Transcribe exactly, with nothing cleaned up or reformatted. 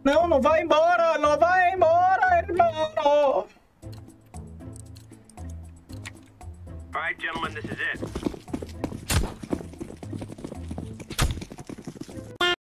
Não, não vai embora, não vai embora, irmão. All right, gentlemen, this is it.